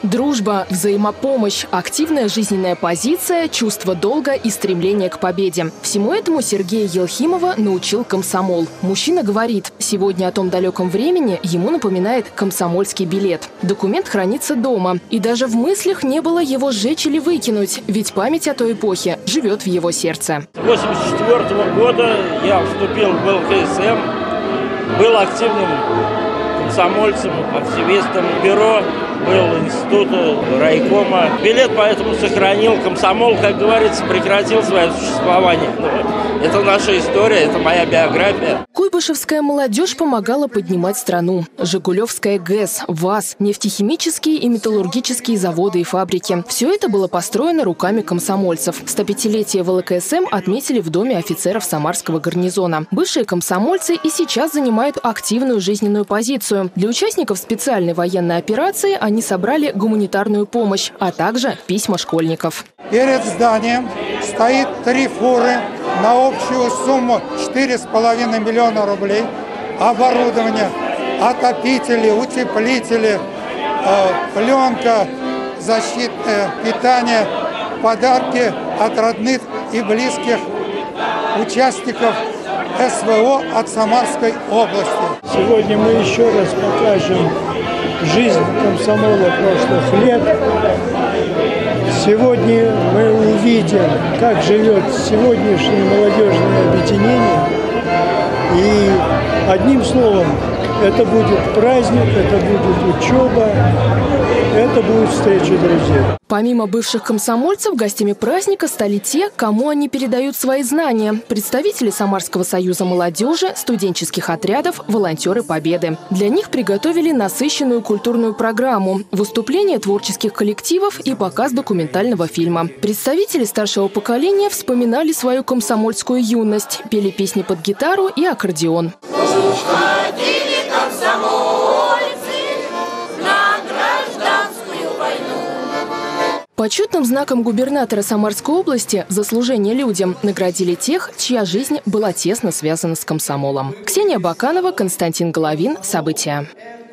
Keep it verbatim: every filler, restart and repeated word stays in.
Дружба, взаимопомощь, активная жизненная позиция, чувство долга и стремление к победе. Всему этому Сергея Елхимова научил комсомол. Мужчина говорит, сегодня о том далеком времени ему напоминает комсомольский билет. Документ хранится дома. И даже в мыслях не было его сжечь или выкинуть, ведь память о той эпохе живет в его сердце. С восемьдесят четвёртого года я вступил в эл ка эс эм, был активным комсомольцем, активистом бюро, был института, райкома. Билет поэтому сохранил. Комсомол, как говорится, прекратил свое существование. Но это наша история, это моя биография. Куйбышевская молодежь помогала поднимать страну. Жигулевская ГЭС, ВАЗ, нефтехимические и металлургические заводы и фабрики. Все это было построено руками комсомольцев. стопятилетие вэ эл ка эс эм отметили в Доме офицеров Самарского гарнизона. Бывшие комсомольцы и сейчас занимают активную жизненную позицию. Для участников специальной военной операции они собрали гуманитарную помощь, а также письма школьников. Перед зданием стоит три фуры на общую сумму четыре с половиной миллиона рублей. Оборудование, отопители, утеплители, э, пленка, защитное питание, подарки от родных и близких участников эс вэ о от Самарской области. Сегодня мы еще раз покажем жизнь комсомола прошлых лет. Сегодня мы увидим, как живет сегодняшнее молодежное объединение. И одним словом, это будет праздник, это будет учеба, это будет встреча друзей. Помимо бывших комсомольцев, гостями праздника стали те, кому они передают свои знания. Представители Самарского союза молодежи, студенческих отрядов, волонтеры Победы. Для них приготовили насыщенную культурную программу, выступления творческих коллективов и показ документального фильма. Представители старшего поколения вспоминали свою комсомольскую юность, пели песни под гитару и аккордеон. Почетным знаком губернатора Самарской области за служение людям наградили тех, чья жизнь была тесно связана с комсомолом. Ксения Баканова, Константин Головин. События.